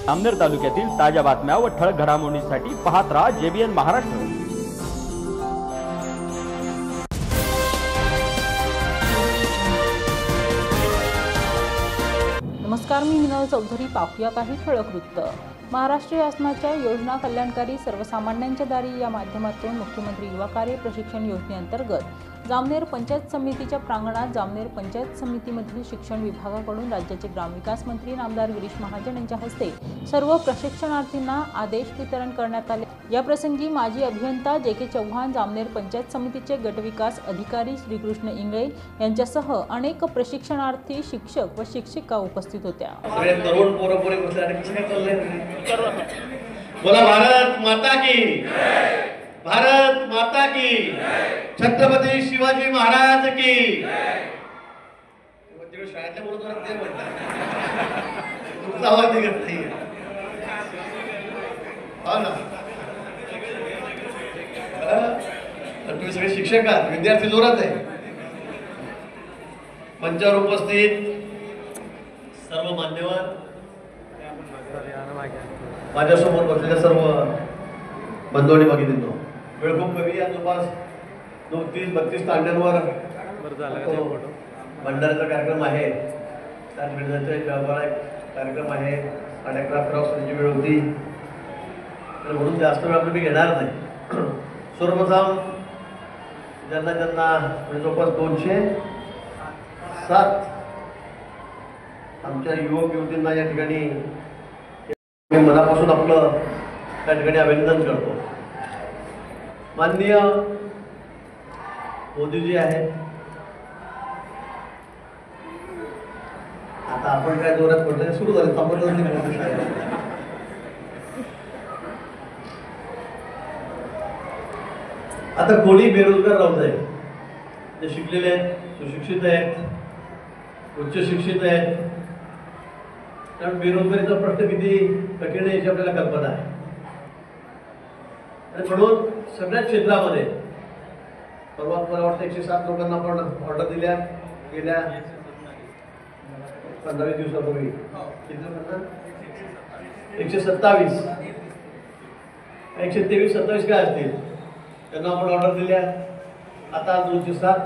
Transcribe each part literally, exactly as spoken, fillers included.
जामनेर तालुक्यातील ताज्या बातम्या व ठळक घडामोडींसाठी पाहत राहा जेबीएन महाराष्ट्र। नमस्कार, मी मीनल चौधरी। पाहूया काही ठळक वृत्त। महाराष्ट्र शासनाच्या योजना कल्याणकारी सर्वसामान्यांच्या दारी या माध्यमातून मुख्यमंत्री युवा कार्य प्रशिक्षण योजनेअंतर्गत जामनेर पंचायत समितीच्या प्रांगणात जामनेर पंचायत समितीमधील शिक्षण विभागाकडून राज्याचे ग्रामविकास मंत्री नामदार गिरीश महाजन यांच्या हस्ते सर्व प्रशिक्षणार्थींना आदेश वितरण करण्यात आले। या प्रसंगी माजी अभियंता जे के चव्हाण, जामनेर पंचायत समितीचे गटविकास अधिकारी श्रीकृष्ण इंगळे यांच्यासह अनेक प्रशिक्षणार्थी, शिक्षक व शिक्षिका उपस्थित होत्या। बोला भारत माता की, भारत माता की, छत्रपती शिवाजी महाराज की। शाळेतल्या बोलत ते म्हणतात, तुमचा आवाज निघत नाही। हो ना, तुम्ही सगळे शिक्षक आहात, विद्यार्थी जोरात आहे। मंचावर उपस्थित सर्व मान्यवर, माझ्यासमोर बसलेल्या सर्व बंधू आणि भगिनींनो, वेळ खूप कमी आहे। जवळपास दोन तीस बत्तीस तांड्यांवर भंडाऱ्याचा कार्यक्रम आहे, कार्यक्रम आहे। साडे अकरा अकरा वाजताची वेळ होती, म्हणून जास्त वेळ आपण मी घेणार नाही। सर्वप्रथम ज्यांना ज्यांना म्हणजे जवळपास दोनशे सात आमच्या युवक युवतींना या ठिकाणी मी मनापासून आपलं त्या ठिकाणी अभिनंदन करतो। माननीय मोदीजी आहेत, आता आपण काय जोरात पडलं सुरू झालं, थांबवलं नाही। आता कोणी बेरोजगार राहत आहे, जे शिकलेले आहेत, सुशिक्षित आहेत, उच्च शिक्षित आहेत, कारण बेरोजगारीचा प्रश्न किती कठीण आहे याची आपल्याला कल्पना आहे। आणि म्हणून सगळ्या क्षेत्रामध्ये परवा मला वाटतं एकशे सात लोकांना आपण ऑर्डर दिल्या गेल्या पंधरा वीस दिवसापूर्वी, एकशे सत्तावीस एकशे तेवीस सत्तावीस काय असतील त्यांना आपण ऑर्डर दिल्या। आता दोनशे सात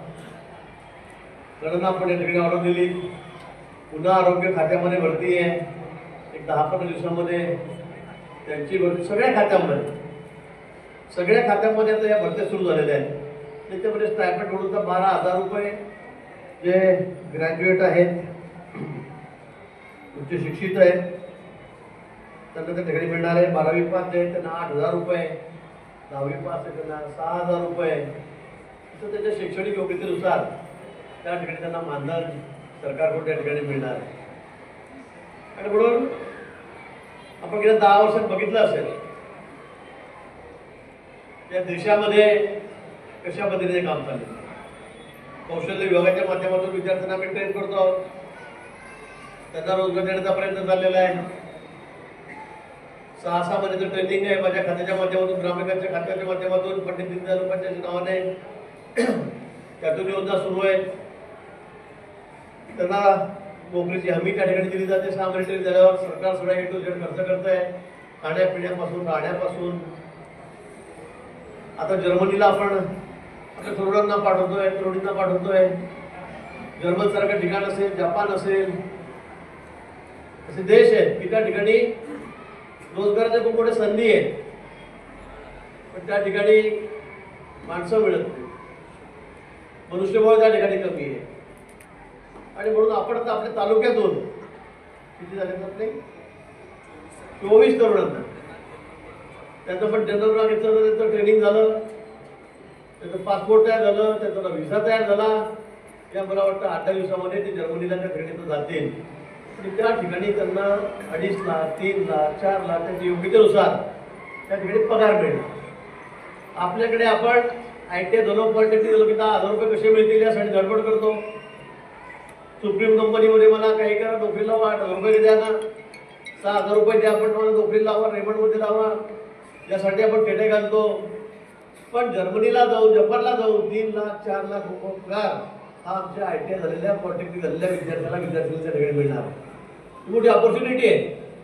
जणांना आपण या ठिकाणी ऑर्डर दिली। पुन्हा आरोग्य खात्यामध्ये भरती आहे, एक दहा पंधरा दिवसामध्ये त्यांची भरती सगळ्या खात्यामध्ये सगळ्या खात्यामध्ये आता या भरत्या सुरू झालेल्या आहेत। त्याच्यामध्ये स्टायपेंड म्हणून तर बारा हजार रुपये जे ग्रॅज्युएट आहेत, उच्च शिक्षित आहेत त्यांना त्या ठिकाणी मिळणार आहे। बारावी पास आहेत त्यांना आठ हजार रुपये, दहावी पास आहे त्यांना सहा हजार रुपये, असं त्याच्या शैक्षणिक योग्यतेनुसार त्या ठिकाणी त्यांना मानधन सरकारकडून त्या ठिकाणी मिळणार आहे। आणि म्हणून आपण गेल्या दहा वर्षात बघितलं असेल या देशामध्ये कशा पद्धतीने काम चालले। कौशल्य विभागाच्या माध्यमातून विद्यार्थ्यांना आपण ट्रेन करतो, त्यांना रोजगार देण्याचा प्रयत्न चाललेला आहे। सहा सहा महिन्याचं ट्रेनिंग आहे माझ्या खात्याच्या माध्यमातून, ग्रामविकासच्या खात्याच्या माध्यमातून, पंडित दीनदयाल उपाध्यायच्या नावाने त्यातून योजना सुरू आहे। त्यांना नोकरीची हमी त्या ठिकाणी दिली जाते। सहा महिने ट्रेनिंग झाल्यावर सरकार सगळा ए टू झेड खर्च करत आहे, खाण्यापिण्यापासून राहण्यापासून। आता जर्मनीला आपण आपल्या तरुणांना पाठवतोय, तरुणींना पाठवतोय। जर्मन सारखं ठिकाण असेल, जपान असेल, असे देश आहेत की त्या ठिकाणी रोजगाराच्या खूप मोठ्या संधी आहेत, पण त्या ठिकाणी माणसं मिळत नाही, मनुष्यबळ त्या ठिकाणी कमी आहे। आणि म्हणून आपण आता आपल्या तालुक्यातून किती झाले आपले चोवीस तरुणांना त्यांचं पण जनरल नागरिकचं त्यांचं ट्रेनिंग झालं, त्याचं पासपोर्ट तयार झालं, त्याचा व्हिसा तयार झाला। या मला वाटतं आठ दहा दिवसामध्ये ते जर्मनीला त्या ठिकाणी जातील आणि त्या ठिकाणी त्यांना अडीच लाख तीन लाख चार लाख त्यांच्या योग्यतेनुसार त्या ठिकाणी पगार मिळेल। आपल्याकडे आपण आय टी आय झालो, पॉलिटेक्निक झालो की दहा हजार रुपये कसे मिळतील यासाठी धडपड करतो। सुप्रीम कंपनीमध्ये मला काही करा, नोकरी लावा, आठ हजार रुपये द्या ना, सहा हजार रुपये द्या, आपण मला नोकरी लावा, रेमंडमध्ये लावा, यासाठी आपण टेटे घालतो। पण जर्मनीला जाऊन, जपानला जाऊन तीन लाख चार लाख रुपये पगार हा आमच्या आय टी आय झालेल्या पॉलिटेक्निक झालेल्या विद्यार्थ्याला विद्यार्थ्यांच्या ठिकाणी मिळणार मोठी ऑपॉर्च्युनिटी आहे।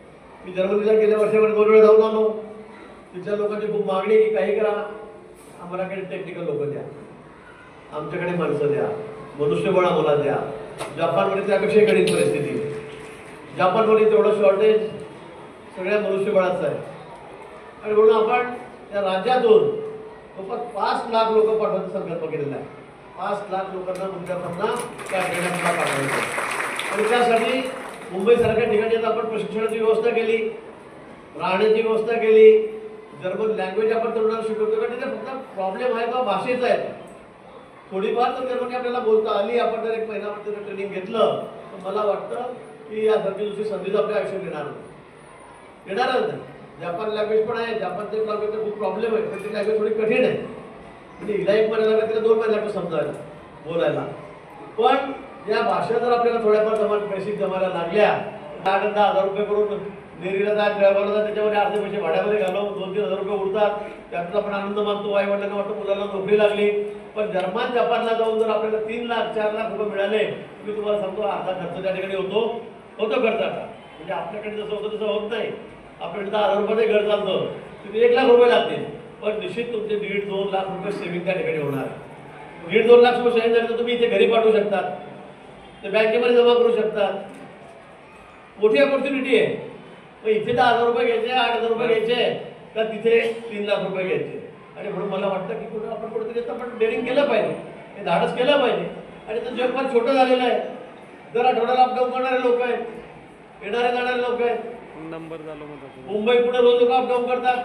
मी जर्मनीला गेल्या वर्षामध्ये दोन वेळा जाऊन आलो. तिथल्या लोकांची खूप मागणी की काही करा, आम्हाला काही टेक्निकल लोक द्या, आमच्याकडे माणसं द्या, मनुष्यबळ आम्हाला द्या. जपानमध्ये त्यापेक्षा कठीण परिस्थिती. जपानमध्ये तेवढं शॉर्टेज सगळ्या मनुष्यबळाचं आहे. आणि म्हणून आपण त्या राज्यातून जवळपास पाच लाख लोक पाठवायचा संकल्प केलेला आहे. पाच लाख लोकांना मुद्द्यापासून त्या ट्रेनला पाठवायचं. आणि त्यासाठी मुंबईसारख्या ठिकाणी आता आपण प्रशिक्षणाची व्यवस्था केली, राहण्याची व्यवस्था केली, जर्मन लँग्वेज आपण तरुणांना शिकवतो. कारण तिथे फक्त प्रॉब्लेम आहे का भाषेचा आहे. थोडीफार तर जर्मनी आपल्याला बोलता आली, आपण जर एक महिनाभर ट्रेनिंग घेतलं तर मला वाटतं की यासारखी दुसरी संधीच आपल्या आयुष्यात येणार नाही, येणारच नाही. जपान लँग्वेज पण आहे, जपानचे लँग्वेजचा खूप प्रॉब्लेम आहे, पण ती लँग्वेज थोडी कठीण आहे. म्हणजे हिला एक महिना लागला, तिला दोन महिने लागतो समजायला बोलायला. पण या भाषा जर आपल्याला थोड्याफार जमा बेसिक जमायला लागल्या, आठ दहा हजार रुपये करून डेअरीला जा, ड्रायव्हरला जा, त्याच्यामध्ये अर्धे पैसे भाड्यामध्ये घालव, दोन तीन हजार रुपये उरतात. त्याचा आपण आनंद मानतो. आई वडिलांना वाटतं मुलांना नोकरी लागली. पण जर्मन जपानला जाऊन जर आपल्याला तीन लाख चार लाख रुपये मिळाले, मी तुम्हाला सांगतो अर्धा खर्च त्या ठिकाणी होतो होतो खर्च. आता म्हणजे आपल्याकडे जसं होतं तसं होत नाही. आपल्याकडे दहा हजार रुपये घर चालतं, तिथे एक लाख रुपये लागतील. पण निश्चित तुमचे दीड दोन लाख रुपये सेव्हिंग त्या ठिकाणी होणार. दीड दोन लाख रुपये सेव्हिंग झाले तर तुम्ही इथे घरी पाठवू शकतात, ते बँकेमध्ये जमा करू शकतात. मोठी ऑपॉर्च्युनिटी आहे. मग इथे दहा हजार रुपये घ्यायचे, आठ हजार रुपये घ्यायचे, तर तिथे तीन लाख रुपये घ्यायचे. आणि म्हणून मला वाटतं की कुठं आपण कुठेतरी आपण डेअरिंग केलं पाहिजे, हे धाडस केलं पाहिजे. आणि तर जग फार छोटं झालेलं आहे. दर आठवड्याला अपडाऊन करणारे लोक आहेत, येणारे जाणारे लोक आहेत. नंबर झालो मुंबई पुढे रोज लोक अपडाऊन करतात,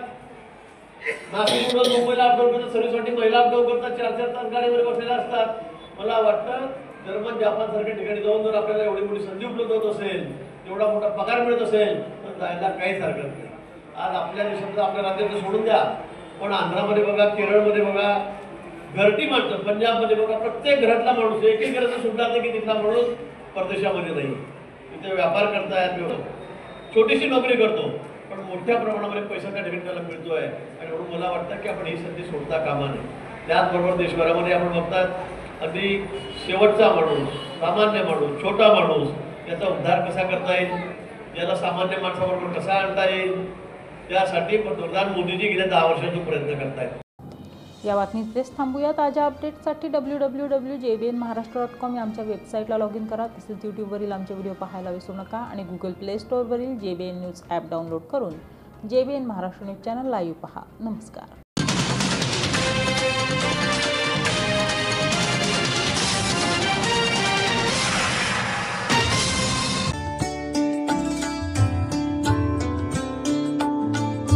नाशिक पुढे मुंबईला अपडाऊन करतात, सर्व्हिससाठी महिला अपडाऊन करतात, चार चार तास गाडीमध्ये बसलेल्या असतात. मला वाटतं जर्मन जापान सारख्या ठिकाणी जाऊन जर आपल्याला एवढी मोठी संधी उपलब्ध होत असेल, एवढा मोठा पगार मिळत असेल, तर जायला काहीच हरकत नाही. आज आपल्या देशात आपल्या राज्यात सोडून द्या, पण आंध्रामध्ये बघा, केरळमध्ये बघा, घरटी माणसं, पंजाबमध्ये बघा, प्रत्येक घरातला माणूस एक एक घराचा सुद्धा नाही की तिथला माणूस परदेशामध्ये नाही. तिथे व्यापार करतायत, छोटीशी नोकरी करतो, पण मोठ्या प्रमाणामध्ये पैसा त्या ठिकाणी त्याला मिळतोय. आणि म्हणून मला वाटतं की आपण ही संधी सोडता कामा नये. त्याचबरोबर देशभरामध्ये आपण बघतात अगदी शेवटचा माणूस, सामान्य माणूस, छोटा माणूस, याचा उद्धार कसा करता येईल, याला सामान्य माणसाबरोबर कसा आणता येईल, त्यासाठी पंतप्रधान मोदीजी गेल्या दहा वर्षांचा प्रयत्न करतायत. या बातमीत इथेच थांबूया. ताज्या अपडेट्ससाठी W W W J B N Maharashtra dot com या आमच्या वेबसाईटला लॉग इन करा. तसेच यूट्यूबवरील आमचे व्हिडिओ पाहायला विसरू नका. आणि गुगल प्ले स्टोअरवरील J B N news app download करून J B N Maharashtra news channel live पहा. नमस्कार.